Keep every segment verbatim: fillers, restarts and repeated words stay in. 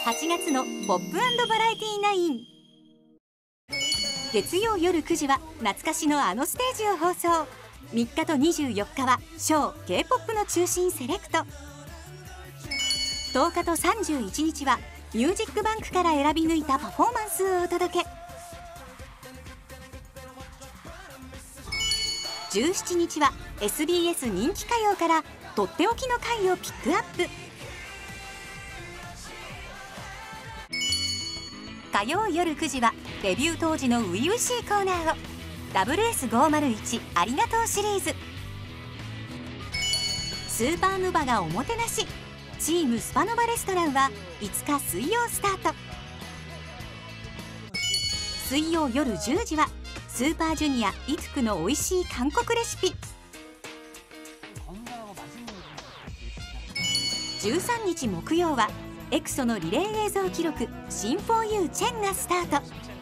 はちがつのポップ&バラエティナイン。月曜夜くじは懐かしのあのステージを放送。みっかとにじゅうよっかはショー K-ポップ の中心セレクト。とおかとさんじゅういちにちはミュージックバンクから選び抜いたパフォーマンスをお届け。じゅうしちにちは エスビーエス 人気歌謡からとっておきの回をピックアップ。火曜夜くじはデビュー当時の初々しいコーナーを ダブルエスごーまるいち ありがとうシリーズ。スーパーヌバがおもてなし、チームスパノバレストランはいつか水曜スタート。水曜夜じゅうじはスーパージュニアイツクの美味しい韓国レシピ。じゅうさんにち木曜はエクソのリレー映像記録「シンフォーユーチェン」がスタート。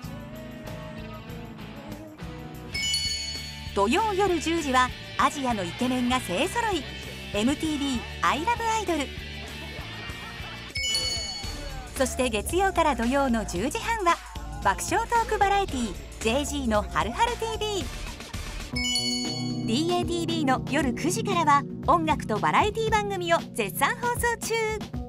土曜夜じゅうじはアジアのイケメンが勢ぞろい エムティーブイ アイラブアイドル。そして月曜から土曜のじゅうじはんは爆笑トークバラエティー ジェージー のはるはる ティービー。 ディーエーティービー の夜くじからは音楽とバラエティ番組を絶賛放送中。